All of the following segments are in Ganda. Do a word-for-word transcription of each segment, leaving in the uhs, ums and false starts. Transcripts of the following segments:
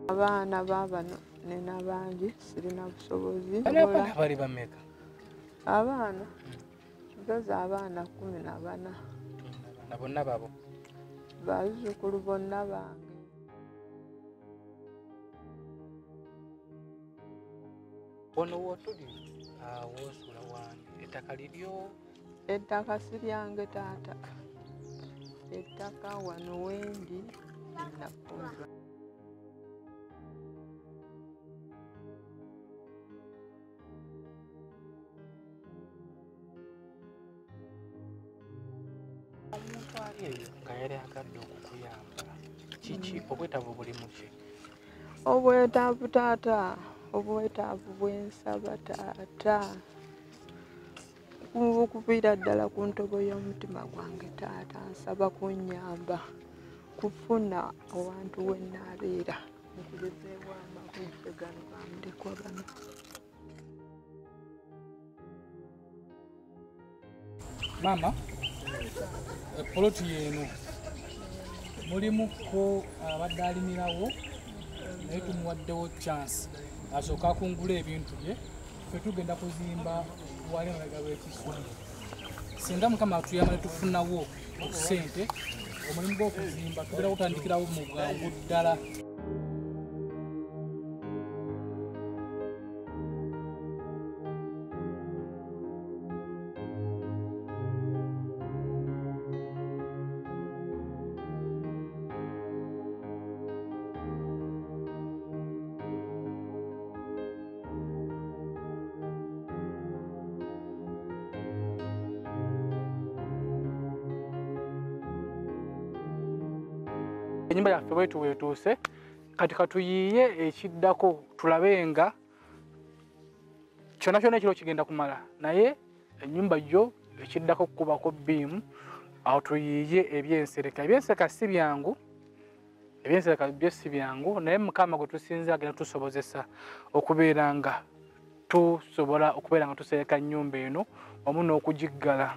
Abaana baabano nina bangi sirina busobozi. Abaana bali bameka? Abaana kigazi abaana kumi na bana. Na bonna babo bazzukulu bonna bange. Ono wotuli awosula wange ettaka liryo? Ettaka si lyange taata. Ettaka wano wendi nakumva. Omuntu ali eyo nga yali agadde okukuyamba kiki obwetaavu buli muki? Obwetaavu taata, obwetaavu bwensaba taata. Okuviira ddala ku ntobo y'omutima gwange taata, nsaba kunnyamba kufuna awantu we nnaabeera nkugezeewo amagujje gano bamulekwa bano. Mama, poloti yeno mulimuko abadde alimirawo naye tumuwaddewo chance asooka akungula ebintu bye ffe tugenda kuzimba wali emabega w'ekisumbu. Singa Mukama atuyamba ne tufunawo ssente omulimu gw'okuzimba tugenda kutandikirawo mu bwangu ddala. Enyumba yaffe bwetu wetuuse kati katuyiye ekiddako tulabe nga kyonna kyonna ekiro kigenda kumala naye ennyumba yo ekiddako kukubako bbiimu awo tuyiye ebyensereka. Ebyensereka si byangu, ebyensereka byo si byangu naye Mukama gwe tusinza agenda tusobozesa okubeera nga tusobola okubeera nga tusereka nnyumba eno wamu n'okugiggala.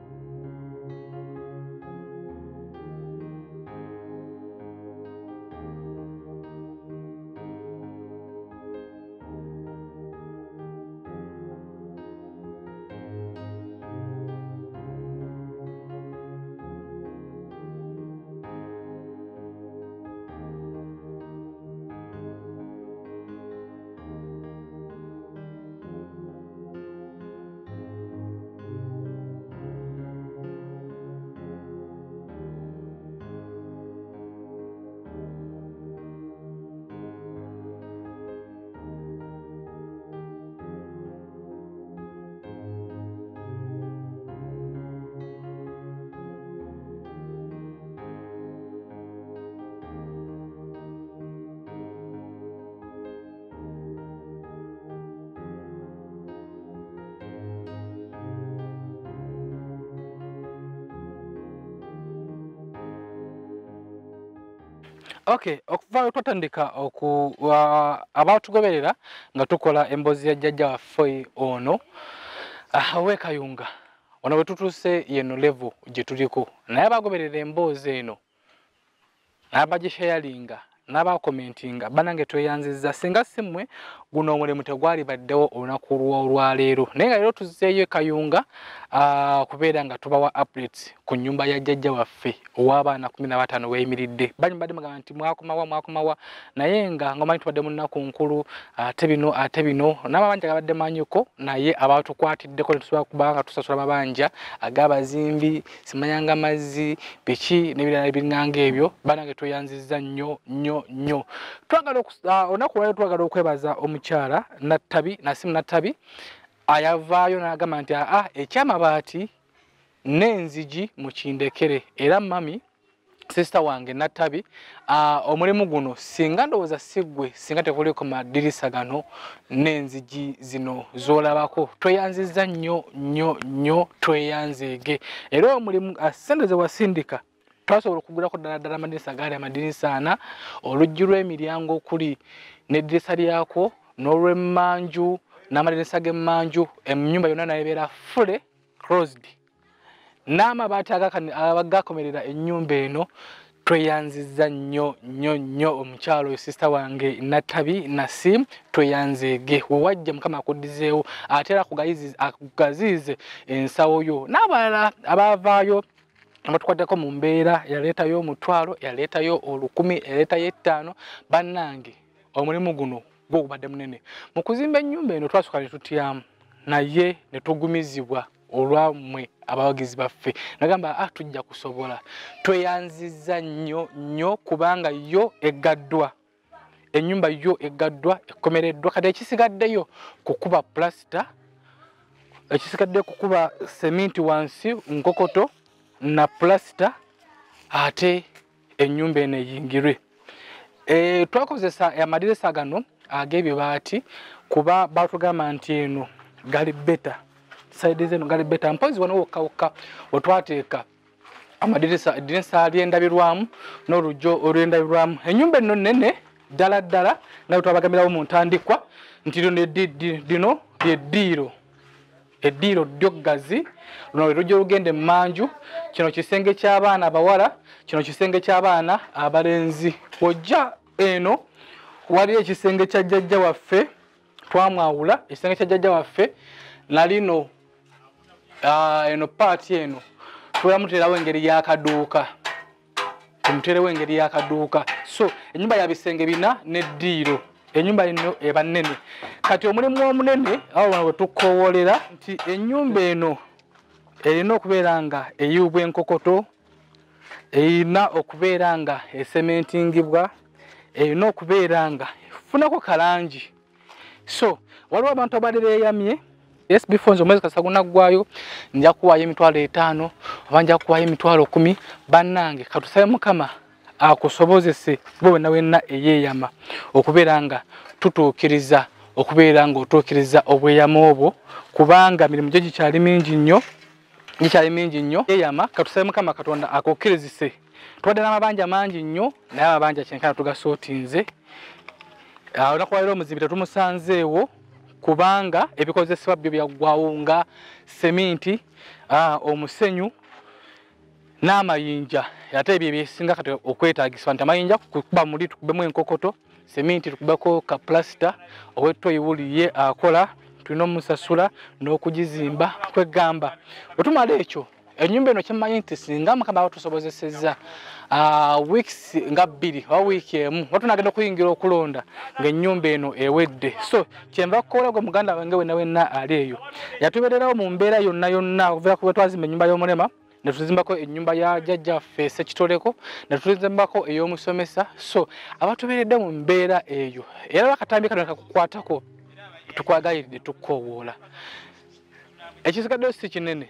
Okay, okuva twatandika oku abatugoberera nga tukola embozi ya jjajja waffe ono awe Kayunga ono bwe tutuuse yeno level gye tuliko naye abagoberera emboozi eno n'abagisharinga n'abakomentinga banange tweyanzizza singa simmwe guno omulimu tegwali baddewo olunaku olwaleero naye nga leero tuzzeeyo Kayunga kubeera nga tubawa updates ku nnyumba ya jjajja waffe ow'abaana kumi na bataano weyimiridde. Banyu badde mugamba nti mwakomawa mwakomawa naye nga ngomanyi tubadde mu nnaku nkulu ate bino ate bino n'amabanja gabadde manyuko naye abatukwatiddeko ne tusobola kuba nga tusasula amabanja ag'abazimbi simanyanga mazzi biki n'ebirala ebinganga ebyo banange tweyanzizza nnyo nnyo nnyo. Twagala olunaku lwaleero twagala okwebaza omukyala Nattabi Nasimu Nattabi ayavaayo n'agamba nti ah ekyamabaati n'enzigi mukindekere era mami sister wange Nattabi uh, omulimu guno singa ndowooza siggwe singa tekuliko madirisa gano n'enzigi zino zolabako tweyanzizza nnyo nnyo nnyo tweyanzeege era omulimu uh, sente ze wasindika twasobola okugulako ddala ddala amadirisa gaali amadirisa ana oluggi lw'emiryango okuli n'eddirisa lyako n'olw'emmanju n'amadirisa g'emmanju ennyumba yonna nayebeera fully closed n'amabaati agakomerera ennyumba eno tweyanziza nnyo nnyo nnyo omukyalo sister wange Natabi Nasim tweyanzeege wewajja mukama akuddizeewo ate era akugaziize ensawo yo n'abalala abavaayo abatwaddeko mu mbeera yaleetayo omutwalo yaleetayo olukumi yaleetayo ettaano bannange omulimu guno gw'ogubadde munene mu kuzimba ennyumba eno twasooka ne tutyamu naye ne tugumizibwa olwamwe abawagizi baffe nagamba ah tujja kusobola tweyanziza nnyo nnyo kubanga yo eggaddwa ennyumba yo eggaddwa ekomereddwa kati ekisigaddeyo kukuba plasta ekisigaddeyo kukuba seminti wansi nkokoto na plasta ate ennyumba eno eyingirwe e, twakozesa amadirisa gano ag'ebibaati kuba batugamba nti eno gali beta side zeno gali beta mpozi wano wokka wokka wetwateeka amadirisa edirisa ly'endabirwamu n'olugjo olw'endabirwamu ennyumba eno nnene ddala ddala naye twabagambirawo mu ntandikwa nti lino lino lyeddiiro eddiiro ddyogazi luno lwe lujja olugenda emmanju kino kisenge ky'abaana abawala kino kisenge ky'abaana abalenzi wojja eno waliyo ekisenge kya jjajja waffe twamwawula ekisenge kya jjajja waffe nalino uh, eno paati eno tulamuteerawo engeri y'akaduuka tumuteerewo engeri y'akaduuka so ennyumba ya bisenge bina n'eddiiro ennyumba eno eba nnene kati omulimu omunene awo wano bwe tukkowoolera nti ennyumba eno erina okubeera nga eyiibwa enkokoto erina okubeera nga esementingibwa erina okubeera nga efunako kalangi so waliwo abantu abadde beeyamye yes before nze omwezi kasita gunaggwayo nja kuwaayo emitwalo etaano oba nja kuwaayo emitwalo kumi bannange katusabe mukama akusobozese bwe wenna wenna eyeeyama okubeera nga tutuukiriza okubeera nga otuukiriza obweyama obwo kubanga mirimu gyo gikyali mingi nnyo gikyali mingi nnyo eyeeyama katusabe mukama katonda akukkirizise twadde n'amabanja mangi nnyo naye amabanja kyenkana tugasootinze olunaku lwaleero omuzimbi tetumusanzeewo kubanga ebikozesebwa byo byaggwawo nga seminti omusenyu n'amayinja ate ebyo ebyesinga kati okwetaagisibwa nti amayinja kukuba muli tukubemu enkokoto seminti tukubeko ka plasta owettoyi wuliye akola tulina omusasula n'okugizimba kwegamba otumala ekyo ennyumba eno kyemmanyi nti singa mukama batusobozesezza weeks nga bbiri oba wiiki emu nga tunagenda okuyingira okulonda ng'ennyumba eno ewedde so kyenva kukola gwe muganda wange wenna wenna ali eyo yatubeererawo mu mbeera yonna yonna okuviira ku bwe twazimba ennyumba y'omulema ne tuzimbako ennyumba ya jjajjaffe Ssekitoleko ne tuzimbako ey'omusomesa so abatubeeredde mu mbeera eyo era bakatambi kano kakukwatako tukwagayiridde tukkoowoola ekisigaddeyo si kinene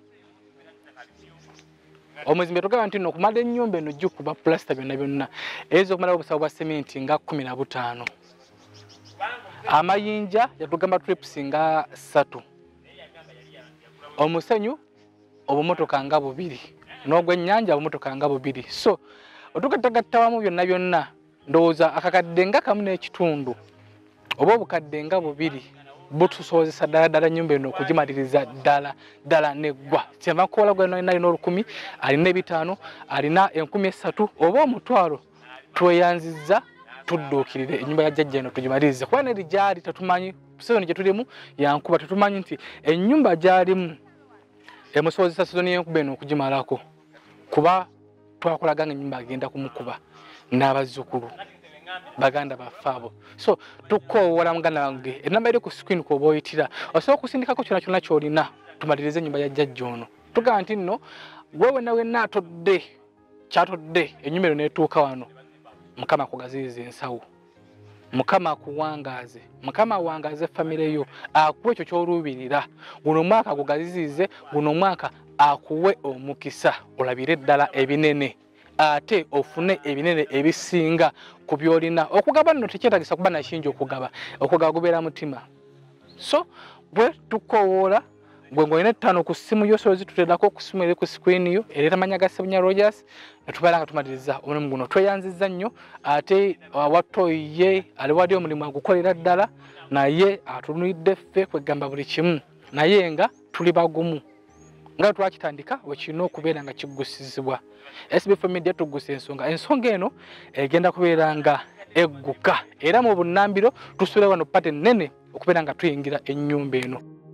omuzimbi tugamba nti nno okumala ennyumba eno gikuba plasta byonna byonna eyinza okumalawo obusawo bwa seminti nga kumi na butaano amayinja yatugamba trips nga ssatu omusenyu obumotoka nga bubiri n'ogw'ennyanja obumotoka nga bubiri so otugattagattawamu byonna byonna ndowooza akakadde nga kamu n'ekitundu oba obukadde nga bubiri butusobozesa ddala ddala ennyumba eno okugimaliriza ddala ddala neggwa kyenva kukola gwe alina olukumi alina ebitaano alina enkumi essatu oba omutwalo tweyanzizza tudduukirire ennyumba ya jjajja eno tugimalirize kuba neri gyali tetumanyi sizoni gye tulimu yankuba tetumanyi nti ennyumba gyalimu emusobozesa sizoni y'enkuba eno okugimalako kuba twakolaga nga ennyumba agenda kumukuba n'abazzukulu baganda baffe abo so tukoowoola muganda wange enamba eri ku screen kwoba oyitira osobola okusindikako kyonna kyonna ky'olina tumalirize ennyumba ya jjajja ono tugamba nti nno gwe wenna wenna atodde kyatodde ennyumba eno n'etuuka wano mukama akugaziize ensawo mukama akuwangaaze mukama awangaaze famire yo akuwe ekyo ky'oluubirira guno omwaka agugaziize guno omwaka akuwe omukisa olabire ddala ebinene ate ofune ebinene ebisinga ku byolina okugaba nno tekyetagisa kuba nakingi okugaba okugaba gubeera mutima so bwe tukoowoola gwe ng'olina ettaano ku ssimu yo so zituteerako ku ssimu eri ku screen yo ereeta amanya ga Ssebunya Rogers ne tubeera nga tumaliriza omulimu guno tweyanzizza nnyo ate wattoyi ye ali wali omulimu agukolera ddala naye atunulidde ffe kwegamba buli kimu naye nga tuli bagumu nga twakitandika wekirina okubeera nga kiggusizibwa. S B four Media tugguse ensonga ensonga eno egenda kubeera nga egguka era mu bunnambiro tusuule wano pate nnene okubeera nga tuyingira ennyumba eno.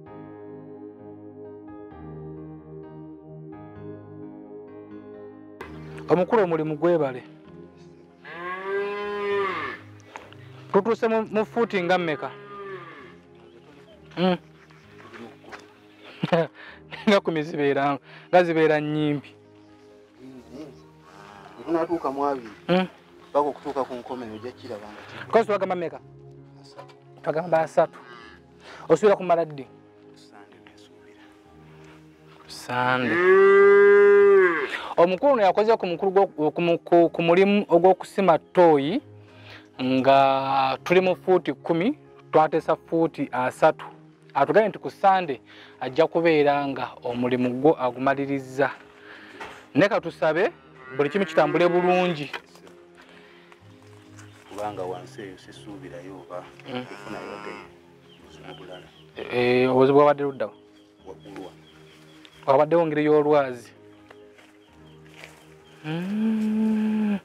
Omukulu omulimu gwebale. Tutuuse mu fuuti nga mmeka? Mm. Nga kumi zibeera nga zibeera nnyimbi. Unatuuka mu abiri. Mm. Paka okutuuka ku nkomero ojja kirabanga. Ko twagamba mmeka? Twagamba asatu. Osuubira kumala ddi? Sande. Omukulu ono yakoze ku mukulu ku mulimu ogw'okusima ttooyi nga tuli mu fuuti kumi twateesa fuuti asatu. Atugambye nti ku Sande ajja kubeera nga omulimu gwo agumaliriza. Ne katusabe buli kimu kitambule bulungi. Kubanga wansi eyo sisuubirayo oba ofuna yogeye obuzibu bulala. Eh, obuzibu bwabadde luddawo? Waggulwa. Wabaddewo ngeri y'olwazi. Mm.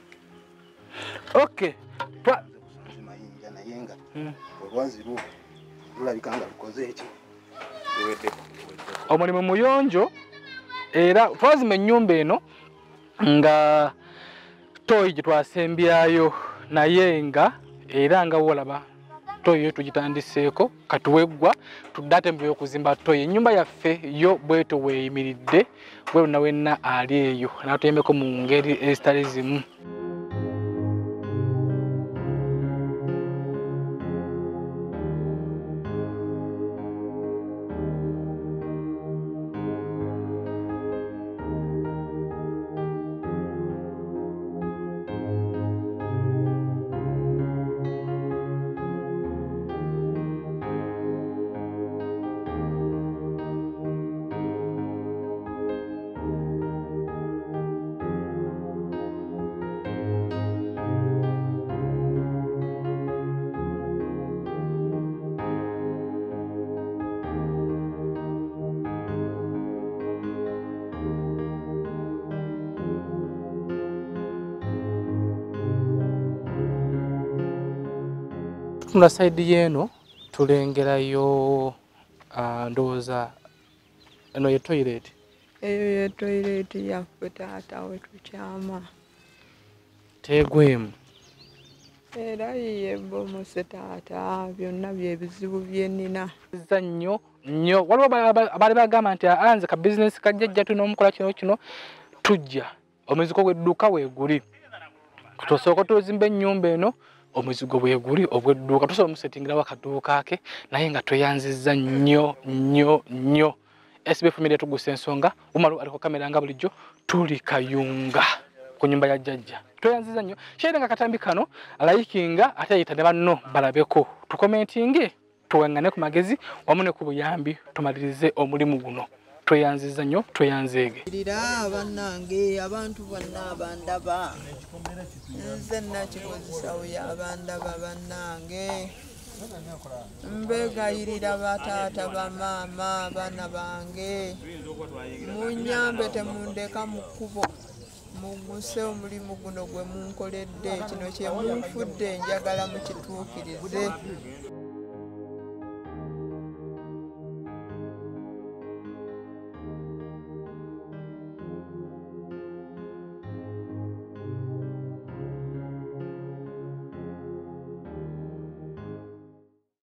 Okay. Twa mayinja naye nga olwazi luno lulabika nga lukoze eki. Luweddeko. Omulimu muyonjo era twazima ennyumba eno nga ttooyi gye twasembyayo naye nga era nga wolaba ttooyi yo tugitandiseeko katuweggwa tudde ate mbuyo okuzimba ttooyi. Ennyumba yaffe yo bweto weeyimiridde bwena wenna ali eyo n'atuyembeko mu ngeri ezitali zimu. Tuna side yeno tulengerayo uh, ndowooza eno ye toilet. Eyo ye toilet yaffe taata we tukyama. Tegwemu. Era ye bomose taata byonna bye bizibu bye nnina. Za nnyo nnyo waliwo abaali bagamba nti anze ka business kajjajja tulina omukola kino kino tujja omuzigo gw'edduuka weeguli. Tusooka tuzimba ennyumba eno omuzigo bweguli obwedduuka tusobola omusetingirawo akaduuka ke naye nga tweyanzizza nnyo nnyo nnyo. S B F Media tugguse ensonga umalu aliko kamera nga bulijjo tuli Kayunga ku nyumba ya jjajja. Tweyanzizza nnyo shede nga katambi kano likinga ate ayita ne banno balabeko tukomentinge tuwangane ku magezi wamu ne ku buyambi tumalirize omulimu guno. Tweyanzizza nnyo tweyanzeege. Irira bannange abantu bonna abandaba nze nakikozesa oyo abandaba bannange mbegayirira bataata bamaama abaana bange munyambe temundeka mu kkubo muguse omulimu guno gwe munkoledde kino kye munfudde njagala mukituukirize